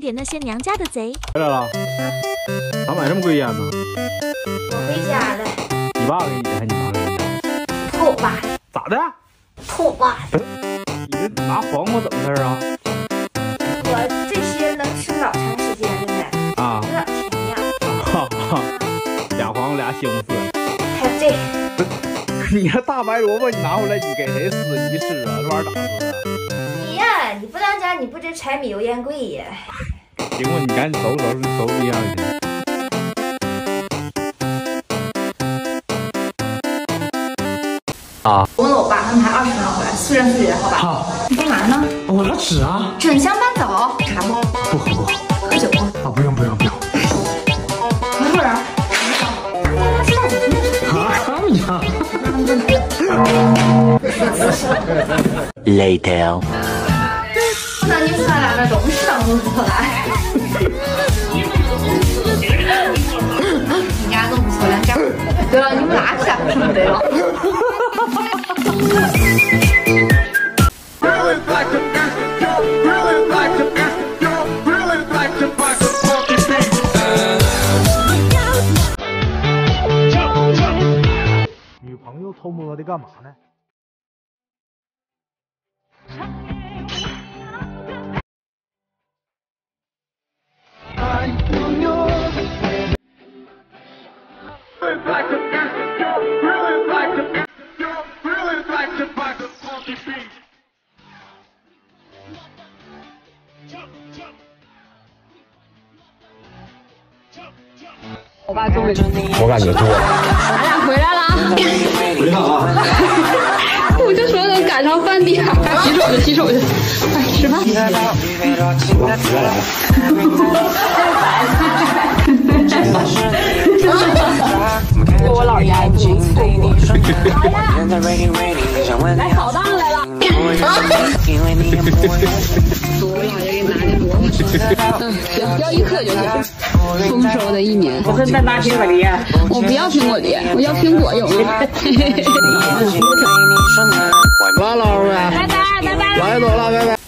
点那些娘家的贼。 回来了，咋买这么贵烟呢？ 我回家了。 你爸给你的还是你妈给你的？ 偷我爸的。 咋的？ 偷我爸的。 你这拿黄瓜怎么事儿啊？ 我这些能吃老长时间的呢。 啊。 多少钱呀？ 哈哈，俩黄瓜俩西红柿。 还有这个。 你这大白萝卜你拿回来，你给谁撕？你吃啊？这玩意儿咋撕啊？ 你呀，你不当家，你不知柴米油盐贵呀。 行吧，你赶紧收拾收拾，收拾一样去。啊！ 我问了我爸，他们还20分钟回来，速战速决，好吧？ 好。 你干嘛呢？ 我拿纸啊。 纸香搬走，茶不？ 不喝不喝。 喝酒不？ 啊，不用不用不用。 合伙人。 啊 ！Later。 那你们仨俩那都是上厕所来。你家弄不错了，家对了，你们拿起来是不对了。 女朋友偷摸的干嘛呢？ 我爸终于， 我感觉错了。 俺俩回来了。 回来啊！ 我就说能赶上饭点儿，洗手去，洗手去，快吃饭。我老爷爱不能错过。来扫荡来了。我老爷给拿的多。行，要1克就行。丰收的一年。 我说再拿苹果梨。 我不要苹果梨，我要苹果有吗？ 拉倒呗。 拜拜拜拜。 来走了，拜拜。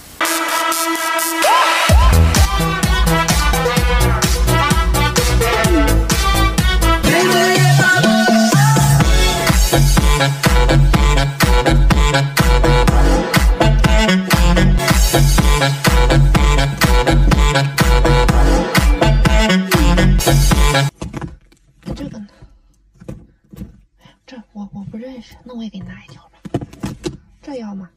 这个呢？这我不认识，那我也给你拿一条吧。这要吗？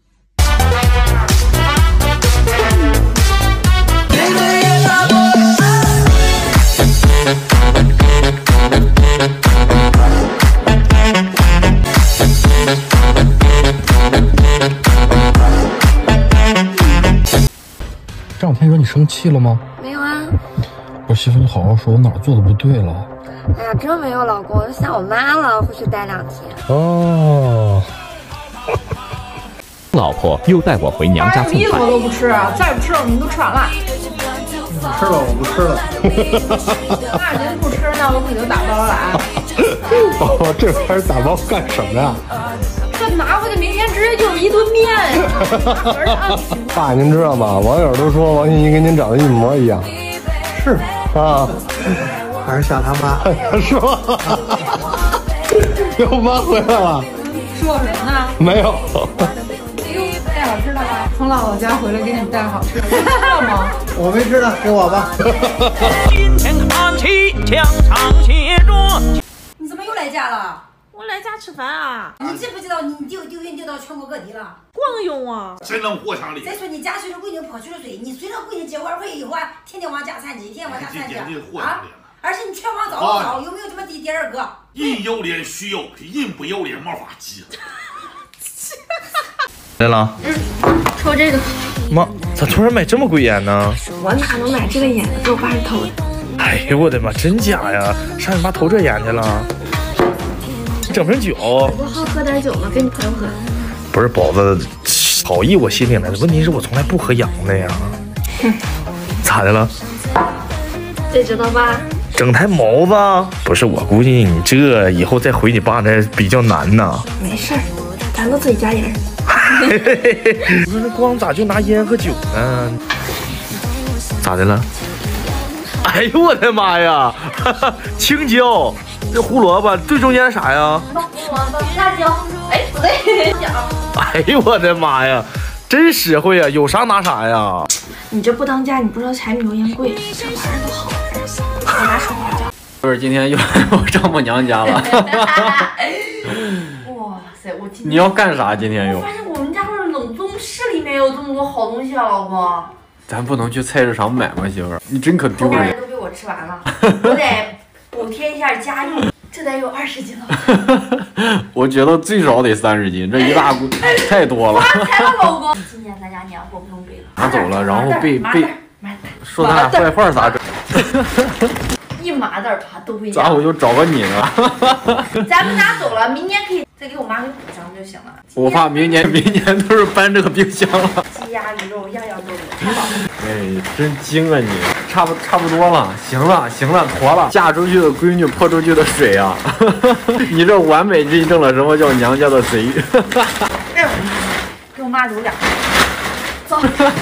这两天惹你生气了吗？ 没有啊。 我媳妇，你好好说，我哪做的不对了？ 哎呀，真没有，老公，我想我妈了，回去待2天。 哦。 老婆又带我回娘家蹭饭。 我都不吃，再不吃你们都吃完了。 你吃吧，我不吃了。 那您不吃，那我可就打包了啊。 哦，这玩意儿打包干什么呀？ 这拿回去明天直接就是一顿面。 爸，您知道吗？网友都说王心怡跟您长得一模一样。 是啊。 还是像他妈是吧？我妈回来了。 说什么呢？ 没有。 带好吃的吧？从姥姥家回来给你们带好吃的，知道吗？ 我没吃的，给我吧。 你怎么又来家了？ 我来家吃饭啊！ 你知不知道你丢运丢到全国各地了？ 光用啊！ 真能活墙里。 再说你家随着闺女跑去了水，你随着闺女结完婚以后啊，天天往家散去，天天往家散去啊！而且你全往早找，有没有这么第2个？ 人有脸须有皮，人不有脸没法急。 来了。 抽这个。 妈，咋突然买这么贵烟呢？ 我哪能买这个烟？给我爸是偷的。 哎呦我的妈，真假呀？上你爸偷这烟去了？你整瓶酒？ 我好喝点酒吗？给你朋友喝。 不是宝子，好意我心里了，问题是我从来不喝洋的呀。咋的了？ 这知道吧？ 整台毛子？不是，我估计你这以后再回你爸那比较难呐。 没事儿，咱都自己家人。 不是，那光咋就拿烟和酒呢？咋的了？ 哎呦我的妈呀！青椒，这胡萝卜最中间啥呀？ 胡萝卜、辣椒。哎，不对， 哎呦我的妈呀，真实惠啊！有啥拿啥呀？ 你这不当家，你不知道柴米油盐贵，这玩意儿都好玩。我拿手拿脚。 不是，今天又来我丈母娘家了。 哇塞，我今天你要干啥？今天又？ 我发现我们家这冷冻室里面有这么多好东西啊，老婆。 咱不能去菜市场买吗，媳妇儿？你真可丢人。 都被我吃完了，我得补贴一下家用，这得有20斤了。 我觉得最少得30斤，这一大锅太多了。 发财了，老公！今年咱家年货不用背了， 拿走了，然后被说咱俩坏话咋整？ 一麻袋吧都会。 咋我就找个你呢？ 咱们拿走了，明年可以再给我妈给补上就行了。 我怕明年都是搬这个冰箱了。 鸡鸭鱼肉样样都有，太好了。 哎，真精啊你！差不多了，行了，妥了。嫁出去的闺女泼出去的水啊！你这完美印证了什么叫娘家的贼。 哎呦，给我妈留点。走。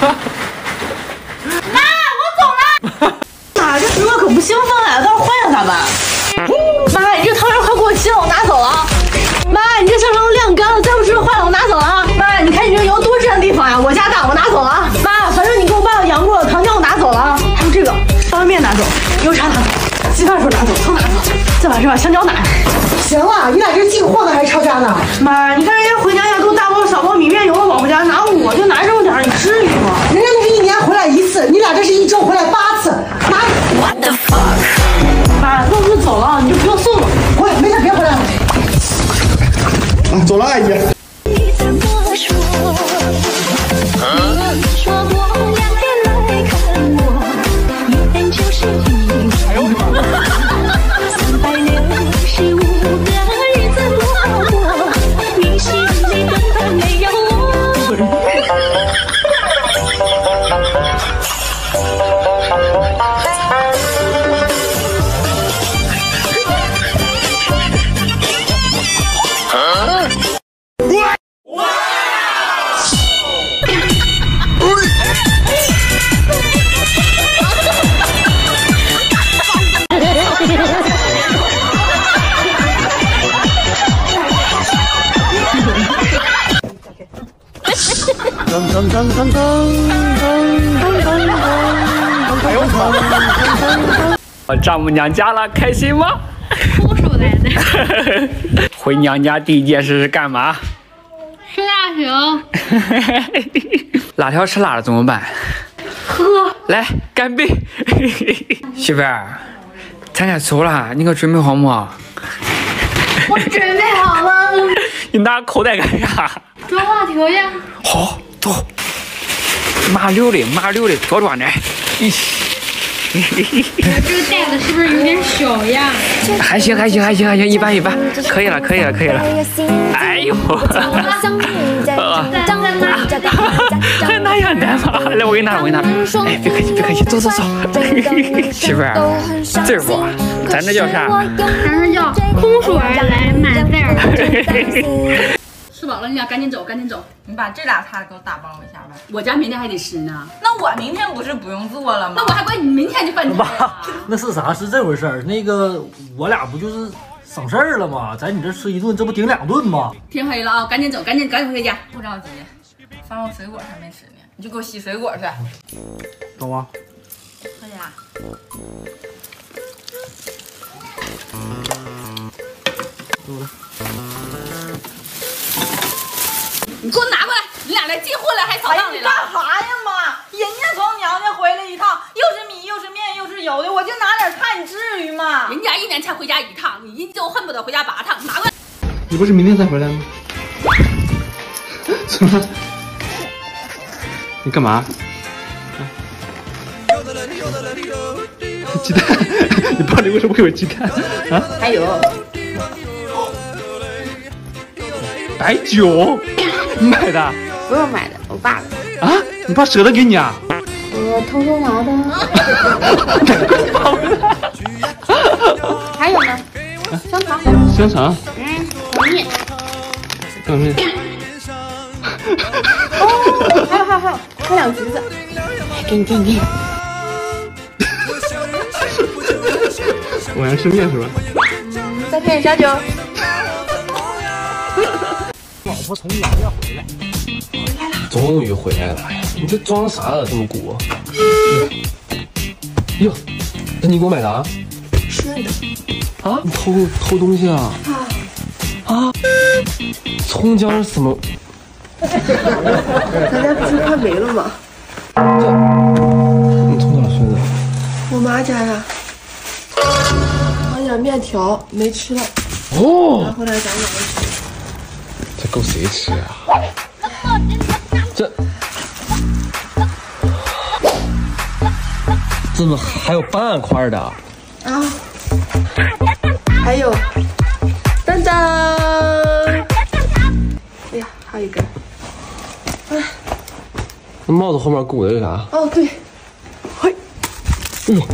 妈，我走了。妈，这哥可不兴奋了，到时候换上他吧。妈，你这汤圆快过期了，我拿走了啊。妈，你这香肠都晾干了，再不吃坏了，我拿走了啊。妈，你看你这油多占地方呀，我家大，我拿走了啊。妈，反正你给我爸养过的糖浆我拿走了啊，还有这个方便面拿走，油茶拿走，鸡饭水拿走，葱拿走，再把这把香蕉拿。 行了，你俩这进货呢还是吵架呢？ 妈，你看人家回家要都大包小包米面油了，往回家拿，我就拿这么点，你至于吗？ 人家都是1年回来1次，你俩这是1周回来8次，拿。What the fuck？ 妈，那我就走了，你就不用送了。 回，没事，别回来了。 走了，阿姨。 我丈母娘家了，开心吗？ 空手来的。 回娘家第一件事是干嘛？ 吃辣条。 辣条吃辣了怎么办？喝。来，干杯！媳妇儿，咱俩走了，你可准备好没？ 我准备好了。 你拿口袋干啥？ 装辣条呀。 好，走。麻溜的，多装点。 我这个袋子是不是有点小呀？ 还行，一般，可以了。哎呦，还那样难吗？来，我给你拿。哎，别客气，走。媳妇儿，这不，咱这叫啥？ 咱这叫空手而来，满载而归。吃饱了，你俩赶紧走。 你把这俩菜给我打包一下呗。 我家明天还得吃呢。 那我明天不是不用做了吗？ 那我还管你明天就饭菜。 那是啥？是这回事儿。那个我俩不就是省事儿了吗？在你这吃1顿，这不顶2顿吗？ 天黑了啊，赶紧走，赶紧回家。 不着急，反正我水果还没吃呢，你就给我洗水果去。 走啊。 喝呀。 走了。 你给我拿过来！你俩来进货了还扫荡来了？ 干啥呀妈？人家从娘家回来一趟，又是米又是面又是油的，我就拿点菜，你至于吗？ 人家1年才回家1趟，你一周恨不得回家8趟。拿过来！ 你不是明天才回来吗？怎么？你干嘛？鸡蛋？你包里为什么会有鸡蛋？啊？ 还有白酒。买的？ 不用买的，我爸的。 啊？你爸舍得给你啊？ 我偷偷拿的。还有呢？香肠。 香肠？ 黄面。 黄面。 哦，还有，还有2橘子。给你。 晚上吃面是吧？ 再添点小酒。 老婆从娘家回来，终于回来了。哎呀，你这装啥啊？这么鼓？哟，这你给我买的啊？ 是的。 啊？你偷东西啊？啊？葱姜是什么？ 咱家不是快没了吗？ 你从哪学的？ 我妈家呀。买点面条没吃了。 哦。 拿回来咱俩吃。 这够谁吃啊？这怎么还有半块的？ 啊，还有，当当！哎呀，还有一根。哎， 那帽子后面鼓的是啥？ 哦，对，嘿， 哎呦。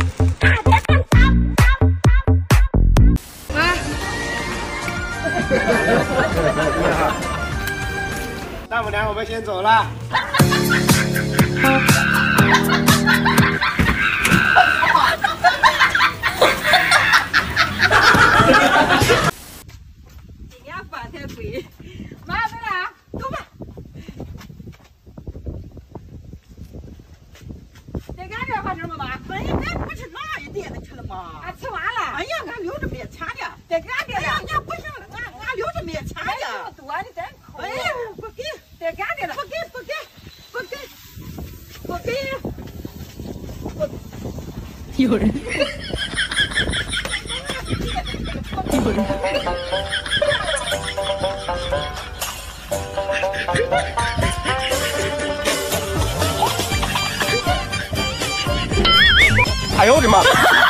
大不了我们先走了。 今年饭才贵，妈在哪？走吧。在俺这还吃吗？妈？哎呀，咱不吃俺也店里吃了吗？俺吃完了。哎呀，俺留着没钱呢。在俺店里。哎呀，不行了，俺留着没钱呢。多你再扣。哎呀，不给，在俺店里。不给。 有人。有人。 哎呦我的妈！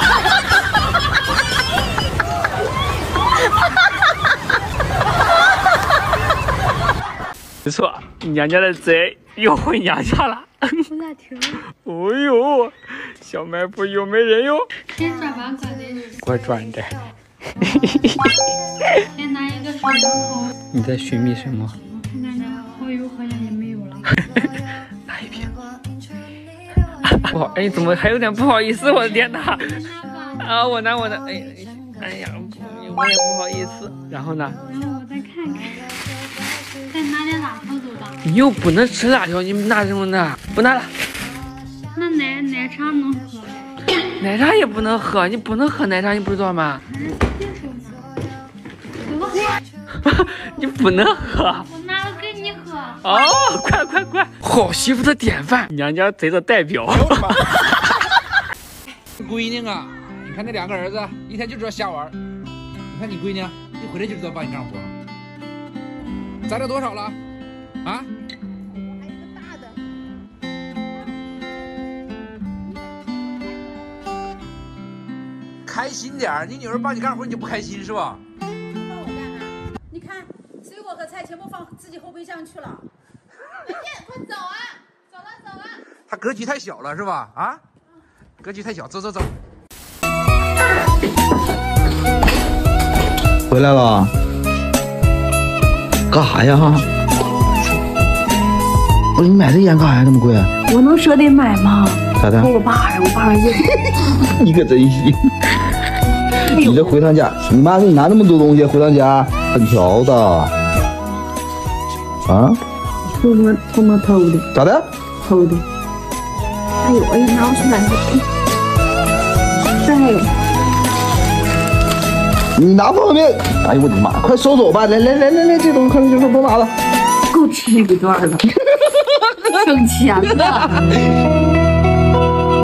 没错，娘家的贼又回娘家了。 我咋听？ 哦呦，小卖部有没人哟？ 先转把可的。 给我转的。 先拿一个水龙头。 你在寻觅什么？ 我看看这好友好像也没有了。 拿一瓶。不好，哎，怎么还有点不好意思？我的天哪！啊，我拿，哎呀，我也不好意思。然后呢？ 然后我再看看，再拿点辣条走的。 你又不能吃辣条，你拿什么呢？不拿了。 那奶茶能喝？ 奶茶也不能喝，你不能喝奶茶，你不知道吗？你不能喝。 我拿了给你喝。 哦，快！好媳妇的典范，娘家贼的代表。 闺女啊，你看那两个儿子一天就知道瞎玩。你看你闺女，一回来就知道帮你干活。攒了多少了？啊？ 我还有个大的。 开心点儿，你女儿帮你干活你就不开心是吧？ 帮我干啊！你看，水果和菜全部放自己后备箱去了。文静，快走啊！走了。 他格局太小了是吧？啊？格局太小，走。 回来了，干啥呀？不是你买这烟干啥呀？这么贵？ 我能舍得买吗？ 咋的？ 我爸也。 你可真行！你这回趟家，你妈给你拿那么多东西回趟家，很挑的。啊？ 偷摸偷的。 咋的？ 偷的。哎呦，拿我去买这个。 你拿方便面，哎呦我的妈！快收走吧，来，这东西快就都拿了， 够吃一段了，省钱了。